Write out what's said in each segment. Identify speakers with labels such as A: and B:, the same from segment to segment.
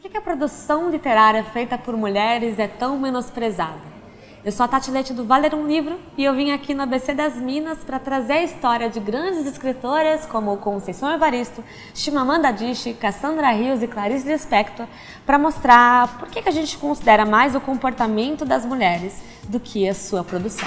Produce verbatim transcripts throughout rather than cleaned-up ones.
A: Por que que a produção literária feita por mulheres é tão menosprezada? Eu sou a Tati Leite do Valer um Livro e eu vim aqui no A B C das Minas para trazer a história de grandes escritoras como Conceição Evaristo, Chimamanda Adichie, Cassandra Rios e Clarice Lispector para mostrar por que que a gente considera mais o comportamento das mulheres do que a sua produção.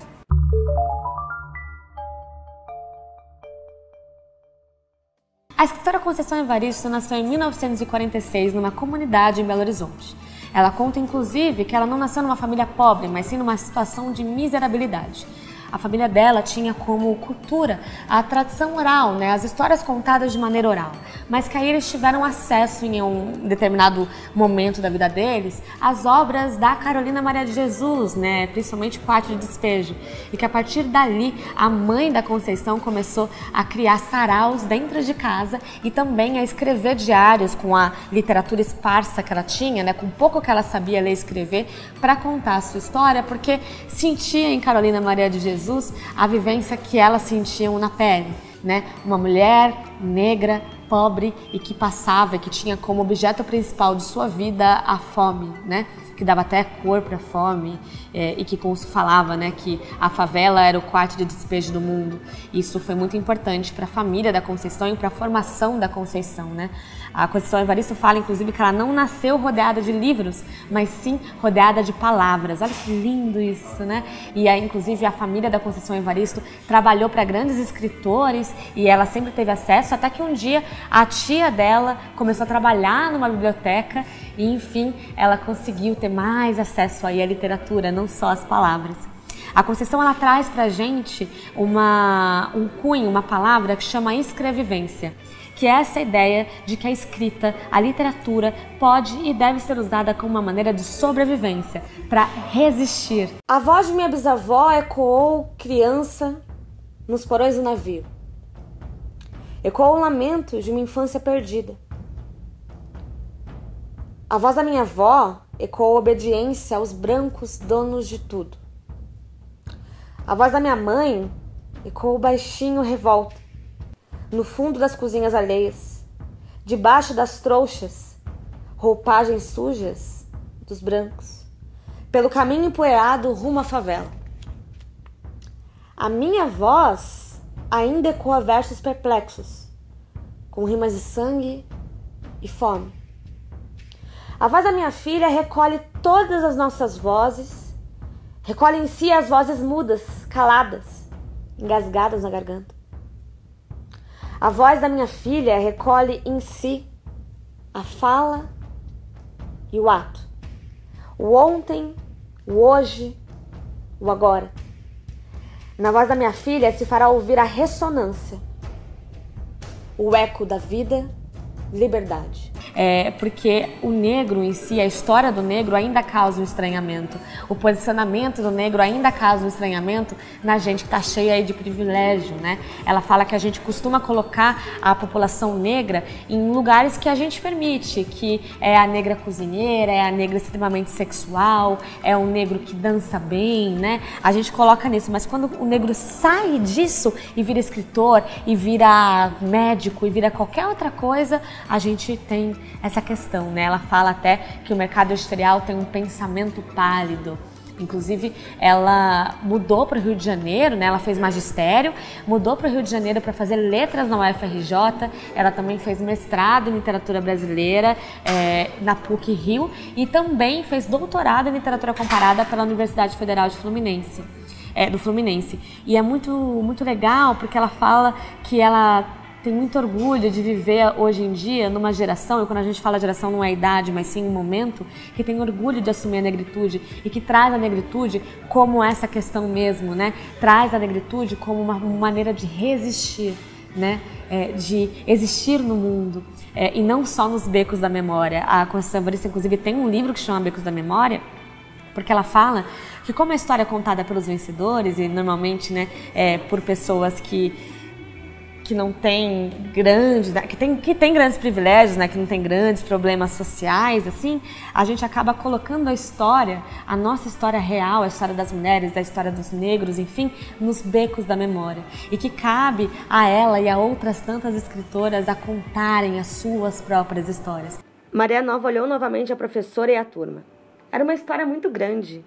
A: A escritora Conceição Evaristo nasceu em mil novecentos e quarenta e seis numa comunidade em Belo Horizonte. Ela conta, inclusive, que ela não nasceu numa família pobre, mas sim numa situação de miserabilidade. A família dela tinha como cultura a tradição oral, né, as histórias contadas de maneira oral, mas que aí eles tiveram acesso em um determinado momento da vida deles às obras da Carolina Maria de Jesus, né, principalmente o Quarto de Despejo, e que a partir dali a mãe da Conceição começou a criar saraus dentro de casa e também a escrever diários com a literatura esparsa que ela tinha, né, com pouco que ela sabia ler e escrever, para contar a sua história, porque sentia em Carolina Maria de Jesus a vivência que elas sentiam na pele, né? Uma mulher negra, pobre e que passava, que tinha como objeto principal de sua vida a fome, né? Que dava até cor para a fome é, e que falava, né, que a favela era o quarto de despejo do mundo. Isso foi muito importante para a família da Conceição e para a formação da Conceição, né? A Conceição Evaristo fala, inclusive, que ela não nasceu rodeada de livros, mas sim rodeada de palavras. Olha que lindo isso, né? E aí, inclusive, a família da Conceição Evaristo trabalhou para grandes escritores e ela sempre teve acesso, até que um dia a tia dela começou a trabalhar numa biblioteca e, enfim, ela conseguiu ter mais acesso aí à literatura, não só às palavras. A Conceição, ela traz pra gente uma, um cunho, uma palavra que chama escrevivência, que é essa ideia de que a escrita, a literatura, pode e deve ser usada como uma maneira de sobrevivência, para resistir. A voz de minha bisavó ecoou criança nos porões do navio. Ecoou o lamento de uma infância perdida. A voz da minha avó ecoou obediência aos brancos donos de tudo. A voz da minha mãe ecoou baixinho revolta, no fundo das cozinhas alheias, debaixo das trouxas, roupagens sujas dos brancos, pelo caminho empoeirado rumo à favela. A minha voz ainda ecoa versos perplexos, com rimas de sangue e fome. A voz da minha filha recolhe todas as nossas vozes, recolhe em si as vozes mudas, caladas, engasgadas na garganta. A voz da minha filha recolhe em si a fala e o ato, o ontem, o hoje, o agora. Na voz da minha filha se fará ouvir a ressonância, o eco da vida, liberdade. É porque o negro em si, a história do negro ainda causa um estranhamento. O posicionamento do negro ainda causa um estranhamento na gente que está cheia aí de privilégio, né? Ela fala que a gente costuma colocar a população negra em lugares que a gente permite, que é a negra cozinheira, é a negra extremamente sexual, é o negro que dança bem, né? A gente coloca nisso, mas quando o negro sai disso e vira escritor, e vira médico, e vira qualquer outra coisa, a gente tem essa questão, né? Ela fala até que o mercado editorial tem um pensamento pálido. Inclusive, ela mudou para o Rio de Janeiro, né? Ela fez magistério, mudou para o Rio de Janeiro para fazer letras na U F R J. Ela também fez mestrado em literatura brasileira é, na PUC Rio e também fez doutorado em literatura comparada pela Universidade Federal de Fluminense, é, do Fluminense. E é muito, muito legal porque ela fala que ela tem muito orgulho de viver hoje em dia numa geração, e quando a gente fala geração não é idade, mas sim um momento, que tem orgulho de assumir a negritude e que traz a negritude como essa questão mesmo, né? Traz a negritude como uma maneira de resistir, né? É, de existir no mundo é, e não só nos becos da memória. A Conceição Evaristo, inclusive, tem um livro que chama Becos da Memória, porque ela fala que como a história é contada pelos vencedores e normalmente, né, é, por pessoas que que não tem grandes, que tem, que tem grandes privilégios, né, que não tem grandes problemas sociais, assim, a gente acaba colocando a história, a nossa história real, a história das mulheres, a história dos negros, enfim, nos becos da memória. E que cabe a ela e a outras tantas escritoras a contarem as suas próprias histórias. Maria Nova olhou novamente a professora e a turma. Era uma história muito grande.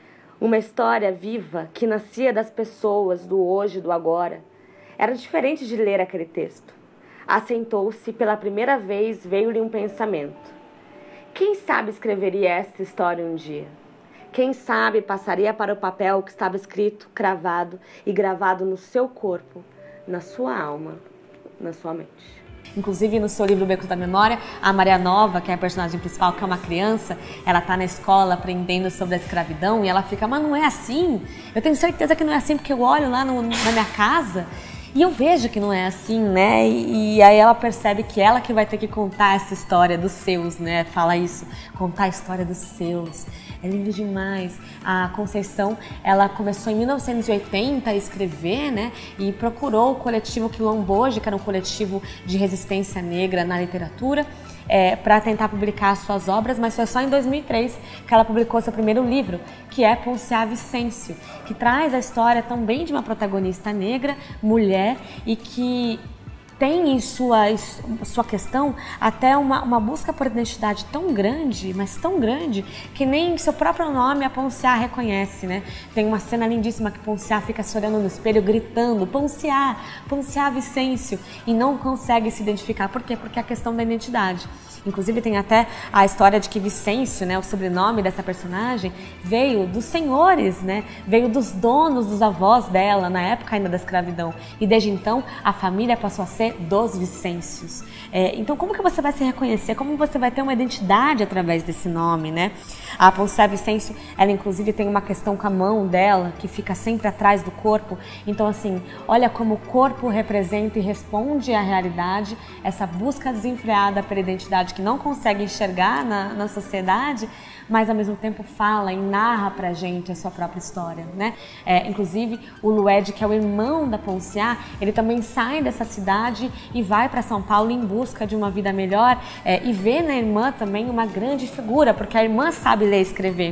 A: Uma história viva que nascia das pessoas, do hoje, do agora. Era diferente de ler aquele texto. Assentou-se, pela primeira vez veio-lhe um pensamento. Quem sabe escreveria esta história um dia? Quem sabe passaria para o papel que estava escrito, cravado e gravado no seu corpo, na sua alma, na sua mente. Inclusive, no seu livro Becos da Memória, a Maria Nova, que é a personagem principal, que é uma criança, ela tá na escola aprendendo sobre a escravidão e ela fica, mas não é assim? Eu tenho certeza que não é assim porque eu olho lá no, na minha casa e eu vejo que não é assim, né? E, e aí ela percebe que ela que vai ter que contar essa história dos seus, né? Fala isso, contar a história dos seus. É lindo demais. A Conceição, ela começou em mil novecentos e oitenta a escrever, né? E procurou o coletivo Quilomboje, que era um coletivo de resistência negra na literatura, é, para tentar publicar as suas obras, mas foi só em dois mil e três que ela publicou seu primeiro livro, que é Ponciá Vicêncio, que traz a história também de uma protagonista negra, mulher, e que tem em sua, sua questão até uma, uma busca por identidade tão grande, mas tão grande, que nem seu próprio nome a Ponciá reconhece, né? Tem uma cena lindíssima que Ponciá fica se olhando no espelho, gritando, Ponciá, Ponciá Vicêncio, e não consegue se identificar. Por quê? Porque é a questão da identidade. Inclusive tem até a história de que Vicêncio, né, o sobrenome dessa personagem, veio dos senhores, né, veio dos donos, dos avós dela, na época ainda da escravidão. E desde então a família passou a ser dos Vicêncios. É, então como que você vai se reconhecer? Como você vai ter uma identidade através desse nome, né? A Ponciá Vicêncio, ela inclusive tem uma questão com a mão dela, que fica sempre atrás do corpo. Então assim, olha como o corpo representa e responde à realidade, essa busca desenfreada pela identidade que não consegue enxergar na, na sociedade, mas ao mesmo tempo fala e narra pra gente a sua própria história, né? É, inclusive o Lued, que é o irmão da Ponciá, ele também sai dessa cidade e vai para São Paulo em busca de uma vida melhor, é, e vê na irmã também uma grande figura, porque a irmã sabe ler e escrever.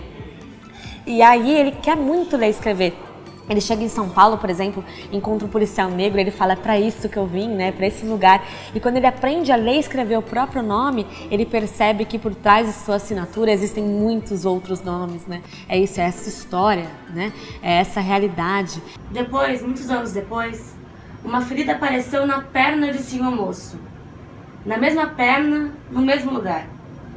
A: E aí ele quer muito ler e escrever. Ele chega em São Paulo, por exemplo, encontra um policial negro, ele fala, é pra isso que eu vim, né, pra esse lugar. E quando ele aprende a ler e escrever o próprio nome, ele percebe que por trás de sua assinatura existem muitos outros nomes, né. É isso, é essa história, né, é essa realidade. Depois, muitos anos depois, uma ferida apareceu na perna de Senhor Moço. Na mesma perna, no mesmo lugar.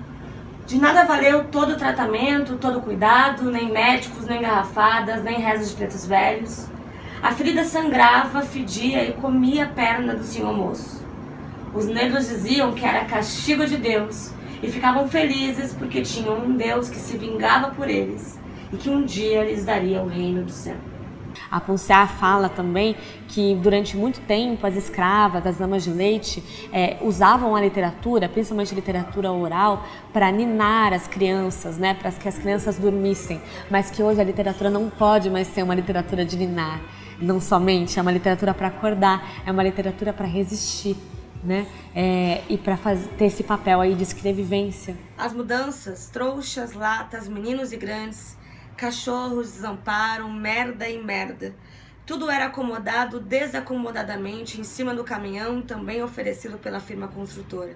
A: De nada valeu todo o tratamento, todo o cuidado, nem médicos, nem garrafadas, nem rezas de pretos velhos. A ferida sangrava, fedia e comia a perna do Senhor Moço. Os negros diziam que era castigo de Deus e ficavam felizes porque tinham um Deus que se vingava por eles e que um dia lhes daria o reino do céu. A Ponciá fala também que durante muito tempo as escravas, as amas de leite, é, usavam a literatura, principalmente a literatura oral, para ninar as crianças, né, para que as crianças dormissem, mas que hoje a literatura não pode mais ser uma literatura de ninar, não somente, é uma literatura para acordar, é uma literatura para resistir, né, é, e para ter esse papel aí de escrevivência. As mudanças, trouxas, latas, meninos e grandes, cachorros, desamparo, merda e merda. Tudo era acomodado desacomodadamente em cima do caminhão, também oferecido pela firma construtora.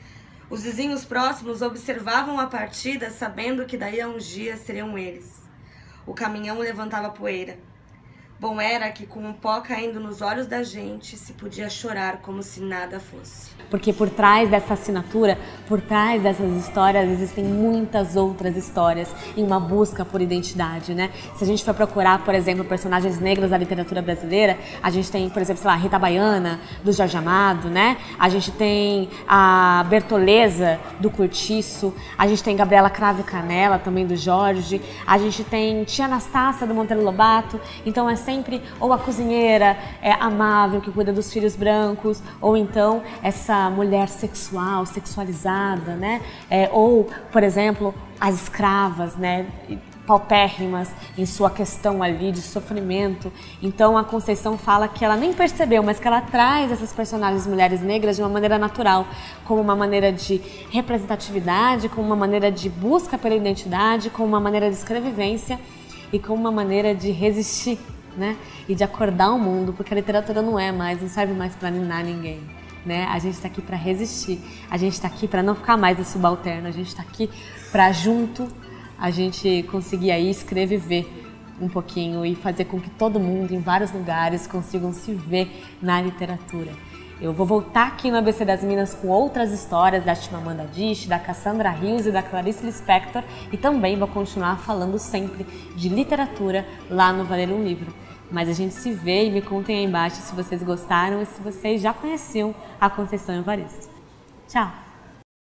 A: Os vizinhos próximos observavam a partida, sabendo que daí a uns dias seriam eles. O caminhão levantava poeira. Bom era que, com o pó caindo nos olhos da gente, se podia chorar como se nada fosse. Porque por trás dessa assinatura, por trás dessas histórias, existem muitas outras histórias em uma busca por identidade, né? Se a gente for procurar, por exemplo, personagens negros da literatura brasileira, a gente tem, por exemplo, sei lá, Rita Baiana, do Jorge Amado, né? A gente tem a Bertoleza, do Cortiço, a gente tem Gabriela Cravo e Canela, também do Jorge, a gente tem Tia Anastácia, do Monteiro Lobato. Então é sempre ou a cozinheira é amável, que cuida dos filhos brancos, ou então essa mulher sexual, sexualizada, né? É, ou, por exemplo, as escravas, né? Paupérrimas em sua questão ali de sofrimento. Então a Conceição fala que ela nem percebeu, mas que ela traz essas personagens mulheres negras de uma maneira natural, como uma maneira de representatividade, como uma maneira de busca pela identidade, como uma maneira de escrevivência e como uma maneira de resistir, né? E de acordar o mundo, porque a literatura não é mais, não serve mais para ninar ninguém. né? A gente está aqui para resistir, a gente está aqui para não ficar mais no subalterno, a gente está aqui para junto a gente conseguir aí escrever um pouquinho e fazer com que todo mundo em vários lugares consigam se ver na literatura. Eu vou voltar aqui no A B C das Minas com outras histórias da Chimamanda Adichie, da Cassandra Rios e da Clarice Lispector, e também vou continuar falando sempre de literatura lá no Valer um Livro. Mas a gente se vê e me contem aí embaixo se vocês gostaram e se vocês já conheciam a Conceição Evaristo. Tchau!